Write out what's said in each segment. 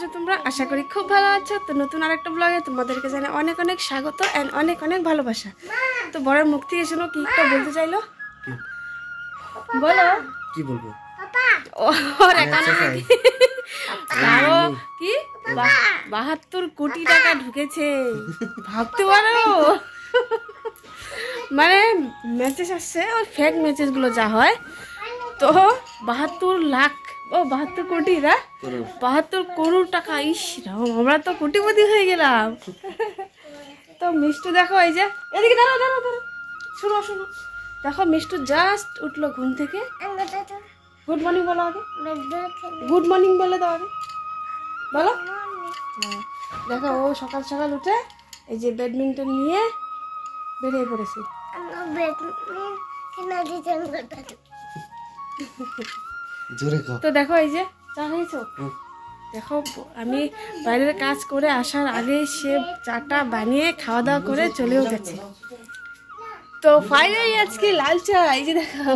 তোমরা? আশা করি খুব ভালো আছো। তো নতুন আরেকটা ব্লগে তোমাদেরকে জানাই অনেক অনেক স্বাগত এন্ড অনেক অনেক ভালোবাসা। তো বড়ের মুখ থেকে শোনো কি একটা বলতে চাইলো, বলো কি বলবো? ওর একাউন্টে কি 72 কোটি টাকা ঢুকেছে, ভাবতে পারো? মানে মেসেজ আসছে, ওই ফেক মেসেজ গুলো যা হয়, তো 72 লাখ 72 কোটি না 72 করোড় টাকা। ইস রাম, আমরা তো কোটিপতি হয়ে গেলাম। তো মিষ্টু দেখো, এই যে এদিকে দাঁড়াও দাঁড়াও দাঁড়াও, শুনো শুনো, দেখো মিষ্টু জাস্ট উঠলো ঘুম থেকে। গুড মর্নিং বলো আগে, গুড মর্নিং বলে দাও আগে, বলো। দেখো ও সকাল সকাল উঠে এই যে ব্যাডমিন্টন নিয়ে বেরিয়ে পড়েছে। তো দেখো এই যে চা হয়েছো, দেখো আমি বাইরের কাজ করে আসার আগে সে চাটা বানিয়ে খাওয়া দাওয়া করে চলেও গেছে। তো ফাইনালি আজকে লাল চা, এই যে দেখো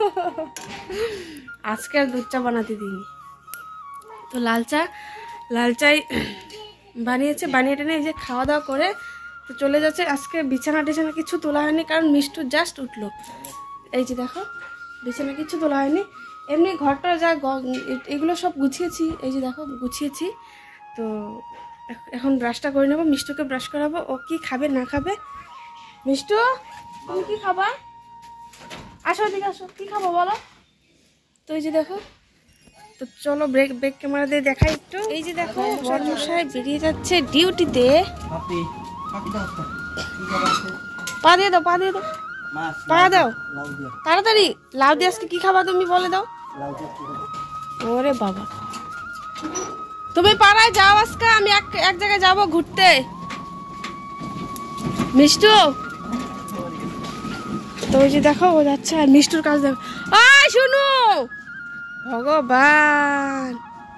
আজকে আর দুধ চা বানাতে দিইনি, তো লাল চাই বানিয়েছে, বানিয়ে টেনে এই যে খাওয়া দাওয়া করে তো চলে যাচ্ছে। আজকে বিছানা টিছানা কিছু তোলা হয়নি, কারণ মিষ্টু জাস্ট উঠলো। এই যে দেখো বিছানা কিছু তোলা হয়নি, এমনি ঘরটা যা এগুলো সব গুছিয়েছি, এই যে দেখো গুছিয়েছি। তো এখন ব্রাশটা করে নেবো, মিষ্টুকে ব্রাশ করাবো। ও কি খাবে না খাবে, মিষ্টু তুমি কি খাবা? আসো এদিকে আসো, কি খাবো বলো? তো এই যে দেখো, তো চলো ব্রেক ক্যামেরা দিয়ে দেখাই একটু। এই যে দেখো বড়মশাই বেরিয়ে যাচ্ছে ডিউটিতে। পা দিয়ে দাও, পা দিয়ে দাও, পা দাও তাড়াতাড়ি। লাউ দিয়ে আজকে কি খাবা তুমি বলে দাও। ওরে বাবা, তুমি পাড়ায় যাও আজকে, আমি এক জায়গায় যাবো ঘুরতে। মিষ্টু তো ওই যে দেখো ও যাচ্ছে, আর মিষ্টুর কাজ দেখো। আয় শুনো ভগবান,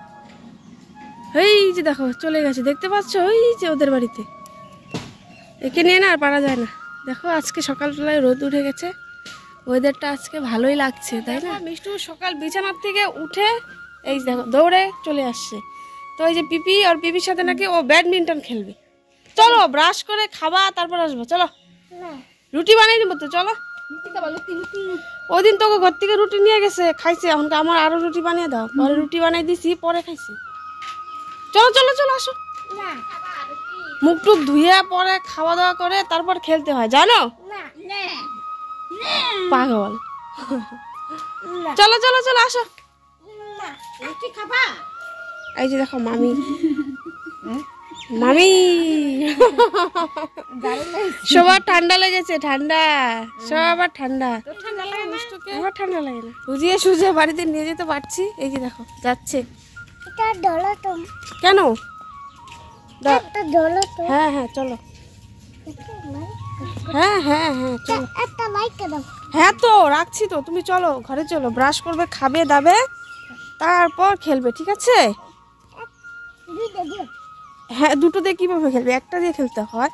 এই যে দেখো চলে গেছে, দেখতে পাচ্ছ ওই যে ওদের বাড়িতে। একে নিয়ে না আর পারা যায় না। দেখো আজকে সকালবেলায় রোদ উঠে গেছে, ওয়েদারটা আজকে ভালোই লাগছে, তাই না? মিষ্টু সকাল বিছানার থেকে উঠে এই দেখো দৌড়ে চলে আসছে। তো এই যে পিপি, আর পিপির সাথে নাকি ও ব্যাডমিন্টন খেলবে। চলো ব্রাশ করে খাবা, তারপর আসবো। চলো রুটি বানিয়ে দেবো, তো চলো। ওই দিন তোকে ঘর থেকে রুটি নিয়ে গেছে, খাইছে, এখন আমার আরো রুটি বানিয়ে দাও। পরে রুটি বানিয়ে দিছি, পরে খাইছে। চলো চলো চলো আসো, মুখ টুক ধুয়ে পরে খাওয়া দাওয়া করে তারপর খেলতে হয়, জানো? পাগল। চলো চলো চলো আসো। এই যে দেখো মামি, মামি সবার ঠান্ডা লেগেছে, ঠান্ডা সবার ঠান্ডা, আমার ঠান্ডা লাগে না। বুঝিয়ে সুঝে বাড়িতে নিয়ে যেতে পারছি। এই যে দেখো যাচ্ছে। কেন? হ্যাঁ হ্যাঁ চলো, হ্যাঁ হ্যাঁ হ্যাঁ চলো। হ্যাঁ তো রাখছি তো, তুমি চলো ঘরে চলো, ব্রাশ করবে, খাবে দাবে, তারপর খেলবে, ঠিক আছে? হ্যাঁ দুটো দিয়ে কিভাবে খেলবে, একটা দিয়ে খেলতে হয়।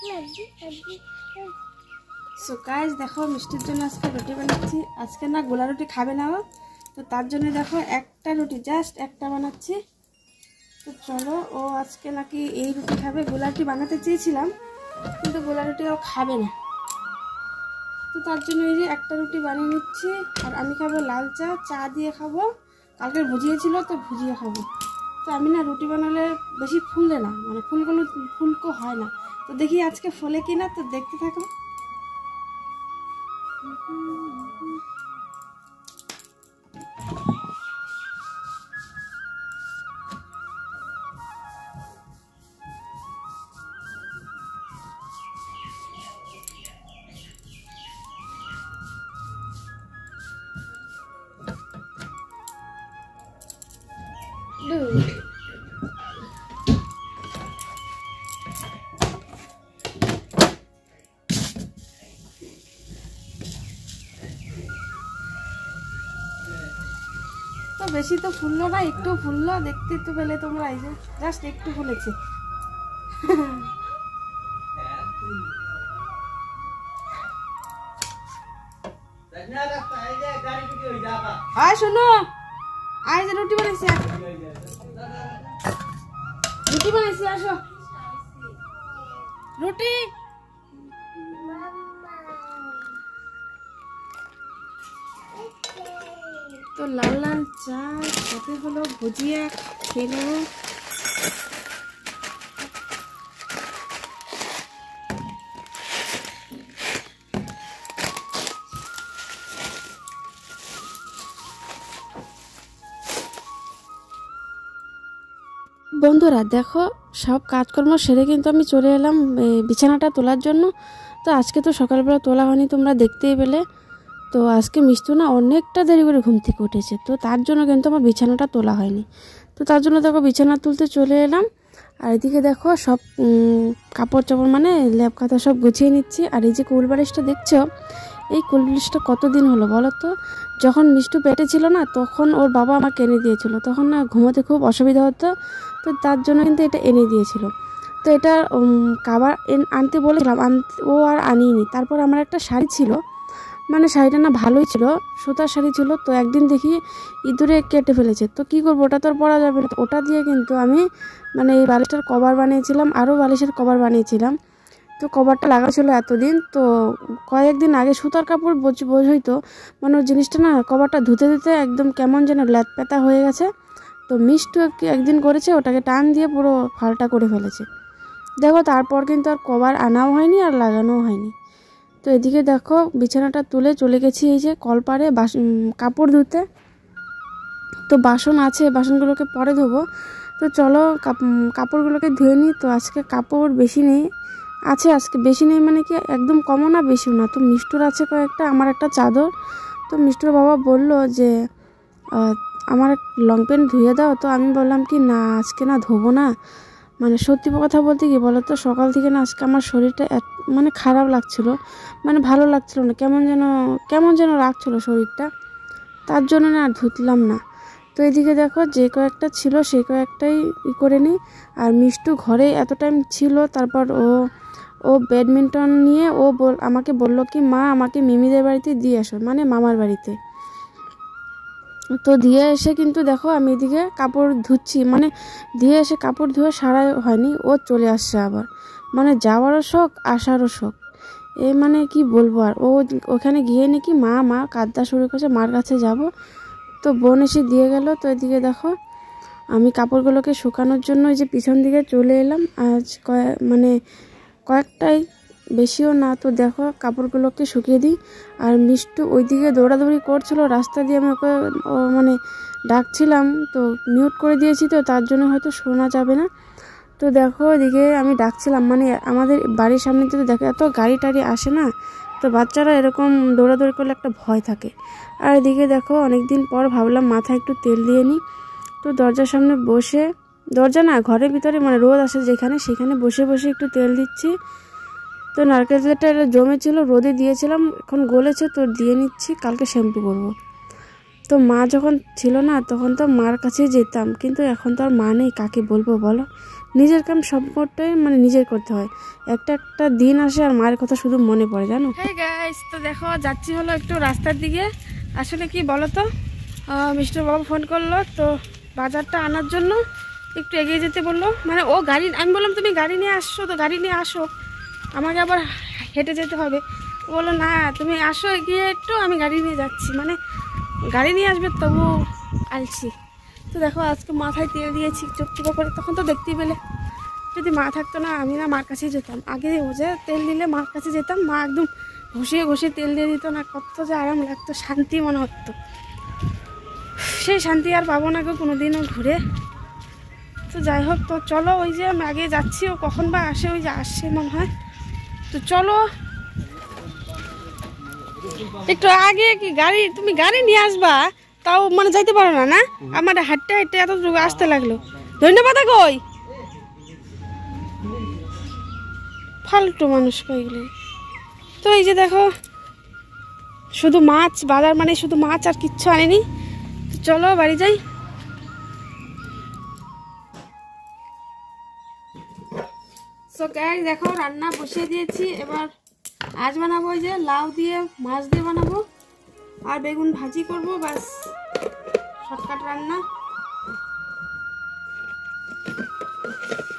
সো গাইস দেখো মিষ্টির জন্য আজকে রুটি বানাচ্ছি। আজকে না গোলা রুটি খাবে না ও, তো তার জন্য দেখো একটা রুটি, জাস্ট একটা বানাচ্ছি। তো চলো, ও আজকে নাকি এই রুটি খাবে। গোলা রুটি বানাতে চেয়েছিলাম কিন্তু গোলা রুটি ও খাবে না, তো তার জন্য এই যে একটা রুটি বানিয়ে নিচ্ছি। আর আমি খাবো লাল চা, চা দিয়ে খাবো। কালকে ভুজিয়েছিল তো ভুজিয়ে খাবো। তো আমি না রুটি বানালে বেশি ফুলে না, মানে ফুলগুলো ফুলকো হয় না। তো দেখি আজকে ফলে কিনা, তো দেখতে থাকো। তো বেশি তো ফুললো না, একটু ফুললো, দেখতে তো পেলে তোমরা, এই যে জাস্ট একটু ফুলেছে। আয় শোনো, আয় যে রুটি বানাইছে, রুটি বানাইছি, আসো রুটি। তো লাল লাল চা সাথে হলো ভুজিয়া খেয়ে নেবো। বন্ধুরা দেখো, সব কাজকর্ম সেরে কিন্তু আমি চলে এলাম বিছানাটা তোলার জন্য। তো আজকে তো সকালবেলা তোলা হয়নি, তোমরা দেখতেই পেলে। তো আজকে মিষ্টু না অনেকটা দেরি করে ঘুম থেকে উঠেছে, তো তার জন্য কিন্তু আমার বিছানাটা তোলা হয়নি। তো তার জন্য দেখো বিছানা তুলতে চলে এলাম। আর এদিকে দেখো সব কাপড় চাপড় মানে ল্যাপ কাঁথা সব গুছিয়ে নিচ্ছি। আর এই যে কুল বালিশটা দেখছো, এই কুল বালিশটা কতদিন হলো বলো তো? যখন মিষ্টু পেটে ছিল না, তখন ওর বাবা আমাকে এনে দিয়েছিল। তখন না ঘুমোতে খুব অসুবিধা হতো, তো তার জন্য কিন্তু এটা এনে দিয়েছিল। তো এটা কাবার আনতে বলেছিলাম, ও আর আনিনি। তারপর আমার একটা শাড়ি ছিল, মানে শাড়িটা না ভালোই ছিল, সুতার শাড়ি ছিল। তো একদিন দেখি ইঁদুরে কেটে ফেলেছে, তো কী করবো, ওটা তো আর পরা যাবে না। ওটা দিয়ে কিন্তু আমি মানে এই বালিশটার কভার বানিয়েছিলাম, আরও বালিশের কভার বানিয়েছিলাম। তো কভারটা লাগা ছিল এতদিন। তো কয়েকদিন আগে সুতার কাপড় বোঝই তো, মানে ওই জিনিসটা না কভারটা ধুতে ধুতে একদম কেমন যেন ল্যাতপ্যাতা হয়ে গেছে। তো মিষ্টু একদিন করেছে, ওটাকে টান দিয়ে পুরো ফালটা করে ফেলেছে। দেখো তারপর কিন্তু আর কভার আনাও হয়নি আর লাগানোও হয়নি। তো এদিকে দেখো বিছানাটা তুলে চলে গেছি এই যে কলপারে কাপড় ধুতে। তো বাসন আছে, বাসনগুলোকে পরে ধোবো। তো চলো কাপড়গুলোকে ধুয়ে নিই। তো আজকে কাপড় বেশি নেই, আছে আজকে বেশি নেই মানে কি একদম কমও না বেশিও না। তো মিষ্টুর আছে কয়েকটা, আমার একটা চাদর। তো মিষ্টুর বাবা বলল যে আমার লং প্যান্ট ধুয়ে দাও। তো আমি বললাম কি না, আজকে না ধোবো না। মানে সত্যি কথা বলতে কি বলো তো, সকাল থেকে না আজকে আমার শরীরটা মানে খারাপ লাগছিল, মানে ভালো লাগছিল না, কেমন যেন রাখছিল শরীরটা। তার জন্য না আর ধুতলাম না। তো এদিকে দেখো যে কয়েকটা ছিল সেই কয়েকটাই করে নিই। আর মিষ্টু ঘরে এত টাইম ছিল, তারপর ও ব্যাডমিন্টন নিয়ে আমাকে বলল কি মা আমাকে মিমিদের বাড়িতে দিয়ে আসো, মানে মামার বাড়িতে। তো দিয়ে এসে কিন্তু দেখো আমি এদিকে কাপড় ধুচ্ছি, মানে দিয়ে এসে কাপড় ধুয়ে সারাই হয়নি, ও চলে আসছে আবার। মানে যাওয়ারও শখ আসারও শখ, এই মানে কি বলবো। আর ওখানে গিয়ে নাকি মা কাঁদতে শুরু করেছে, মার কাছে যাব। তো বোন এসে দিয়ে গেল। তো এদিকে দেখো আমি কাপড়গুলোকে শুকানোর জন্য এই যে পিছন দিকে চলে এলাম। আজ মানে কয়েকটাই, বেশিও না। তো দেখো কাপড়গুলোকে শুকিয়ে দিই। আর মিষ্টু ওইদিকে দৌড়াদৌড়ি করছিল রাস্তা দিয়ে, আমি ওকে মানে ডাকছিলাম, তো মিউট করে দিয়েছি, তো তার জন্য হয়তো শোনা যাবে না। তো দেখো এদিকে আমি ডাকছিলাম, মানে আমাদের বাড়ির সামনে তো দেখো এত গাড়ি টাড়ি আসে না, তো বাচ্চারা এরকম দৌড়াদৌড়ি করলে একটা ভয় থাকে। আর এদিকে দেখো অনেকদিন পর ভাবলাম মাথায় একটু তেল দিয়ে নিই। তো দরজার সামনে বসে, দরজা না ঘরের ভিতরে মানে রোদ আসে যেখানে, সেখানে বসে বসে একটু তেল দিচ্ছি। তো নারকেল তেলটা জমেছিল, রোদে দিয়েছিলাম, এখন গলেছে, তো দিয়ে নিচ্ছি, কালকে শ্যাম্পু করবো। তো মা যখন ছিল না তখন তো মার কাছে যেতাম, কিন্তু এখন তো আর মা নেই, কাকে বলবো বলো। নিজের কাম সবটাই মানে নিজের করতে হয়। একটা দিন আসে আর মায়ের কথা শুধু মনে পড়ে, জানো। হেই গাইস, তো দেখো যাচ্ছি হলো একটু রাস্তার দিকে। আসলে কি বলো তো, মিস্টার বাবা ফোন করলো, তো বাজারটা আনার জন্য একটু এগিয়ে যেতে বললো। মানে ও গাড়ি, আমি বললাম তুমি গাড়ি নিয়ে আসছো, তো গাড়ি নিয়ে আসো, আমাকে আবার হেঁটে যেতে হবে। বললো না তুমি আসো এগিয়ে একটু, আমি গাড়ি নিয়ে যাচ্ছি। মানে গাড়ি নিয়ে আসবে তবু আলছি। তো দেখো আজকে মাথায় তেল দিয়েছি চুপচুপা করে, তখন তো দেখতেই পেলে। যদি মা থাকতো না, আমি না মার কাছেই যেতাম। আগে যে তেল দিলে মার কাছে যেতাম, মা একদম ঘষিয়ে ঘষিয়ে তেল দিয়ে দিত না, কত যে আরাম লাগতো, শান্তি মনে হতো। সেই শান্তি আর পাবো না গো কোনোদিনও ঘুরে। তো যাই হোক, তো চলো ওই যে আমি আগে যাচ্ছি, ও কখন বা আসে, ওই যে আসছে মনে হয়। তো চলো একটু আগে, কি গাড়ি, তুমি গাড়ি নিয়ে আসবা, তাও মানে যাইতে পারো না। না আমার হাঁটতে হাঁটতে এত আসতে লাগলো। ধন্যবাদ। কই ফালতু মানুষ কইগুলো। তো এই যে দেখো শুধু মাছ, বাজার মানে শুধু মাছ আর কিচ্ছু আনেনি। তো চলো বাড়ি যাই। সো গাইস দেখো রান্না বসিয়ে দিয়েছি। এবার আজ বানাবো ওই যে লাউ দিয়ে মাছ দিয়ে বানাবো, আর বেগুন ভাজি করবো, বাস শর্টকাট রান্না।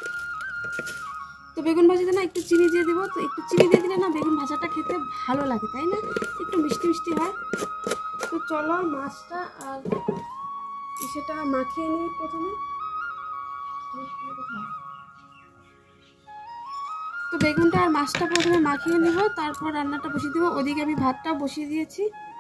বেগুন ভাজিতে না একটু চিনি দিয়ে দেবো, তো একটু চিনি দিয়ে দিলে না বেগুন ভাজাটা খেতে ভালো লাগে, তাই না? একটু মিষ্টি মিষ্টি হয়। তো চলো মাছটা আর সেটা মাখিয়ে নিই প্রথমে। তো বেগুনটা আর মাছটা প্রথমে মাখিয়ে নিব, তারপর রান্নাটা বসিয়ে দেবো। ওদিকে আমি ভাতটা বসিয়ে দিয়েছি।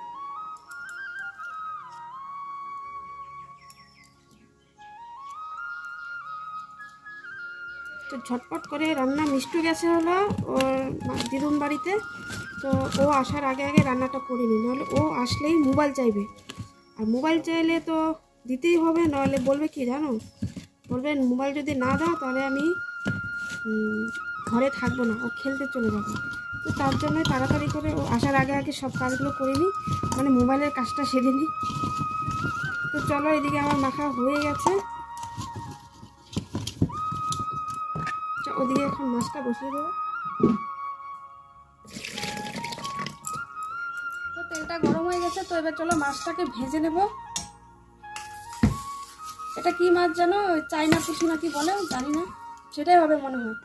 তো ঝটপট করে রান্না। মিষ্টু গেছে হলো ওর দিদুন বাড়িতে, তো ও আসার আগে আগে রান্নাটা করে নিই, নাহলে ও আসলেই মোবাইল চাইবে। আর মোবাইল চাইলে তো দিতেই হবে, নাহলে বলবে কি জানো, বলবেন মোবাইল যদি না দাও তাহলে আমি ঘরে থাকবো না, ও খেলতে চলে যাবে। তো তার জন্য তাড়াতাড়ি করে ও আসার আগে আগে সব কাজগুলো করে নিই, মানে মোবাইলের কাজটা সেরে নিই। তো চলো, এদিকে আমার মাখা হয়ে গেছে। ওদিকে এখন মাছটা বসিয়ে দেবো। তো তেলটা গরম হয়ে গেছে, তো এবার চলো মাছটাকে ভেজে নেব। এটা কি মাছ জানো, চাইনা পুঁটি নাকি বলে, জানি না, সেটাই হবে মনে হয়।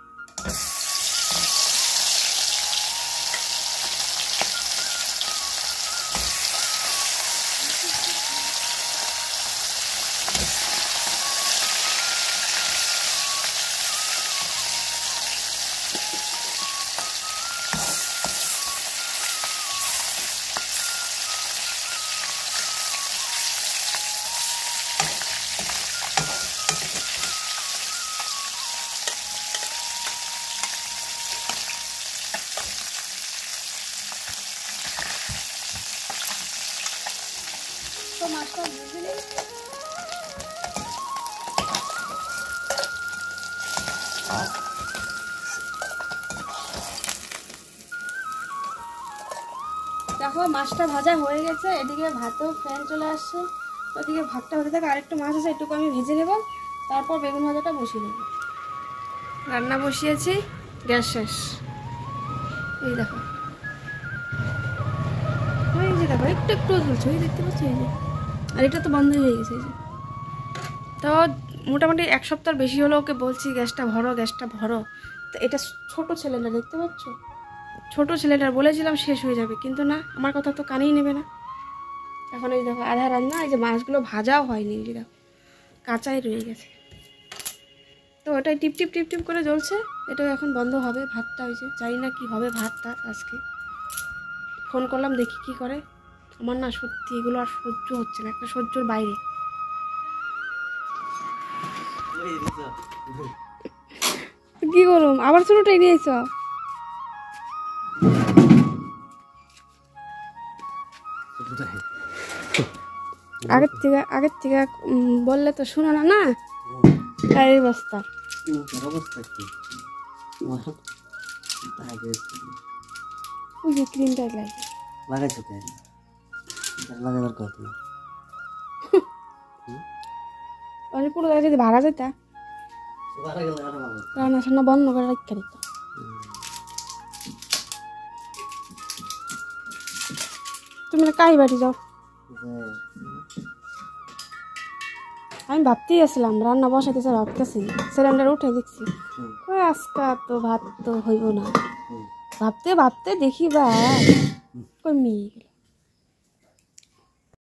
তো মাছটা ভেজে নিই। দেখো মাছটা ভাজা হয়ে গেছে, এদিকে ভাতেও ফ্যান চলে আসছে। ওদিকে ভাতটা হতে থাকে, আরেকটু মাছ আছে, একটু আমি ভেজে নেব, তারপর বেগুন ভাজাটা বসিয়ে দেবো। রান্না বসিয়েছি, গ্যাস শেষ। এই দেখো, এই যে দেখো একটু একটু ঝুলছে, ওই দেখতে পাচ্ছি, এই যে। আর এটা তো বন্ধ হয়ে গেছে, এই যে। তো মোটামুটি এক সপ্তাহ বেশি হলো ওকে বলছি গ্যাসটা ভরো, গ্যাসটা ভরো। তো এটা ছোট ছেলেটা, দেখতে পাচ্ছ, ছোট ছেলেটার বলেছিলাম শেষ হয়ে যাবে, কিন্তু না, আমার কথা তো কানেই নেবে না। এখন এই দেখো আধা রান্না, এই যে মাছগুলো ভাজাও হয়নি, এই দেখো কাঁচাই রয়ে গেছে। তো ওটাই টিপ টিপ টিপ টিপ করে জ্বলছে, এটাও এখন বন্ধ হবে। ভাতটা হয়েছে, জানি না কি হবে ভাতটা আজকে। ফোন করলাম, দেখি কি করে। আমার না সত্যি এগুলো আর সহ্য হচ্ছে না, একটা সহ্যর বাইরে। কি করুম, আবার ছোটটাই নিয়েছ? আগের থেকে বললে তো শুনো না, না এই অবস্থা। ওই যে ক্রিমটা লাগাইছো কেন? লাগাবার কথা না, পুরো জায়গা যদি ভাড়া যেতা রান্না সান্না বন্ধ করে রাখতে দিত। তুমি না কাই বাড়ি যাও? আমি ভাবতেই আসলাম রান্না বসাইতেছে, ভাবতেছি সিলিন্ডার উঠে দেখছি আজকা তো ভাত তো হইব না। ভাবতে ভাবতে দেখি বা কমে গেল।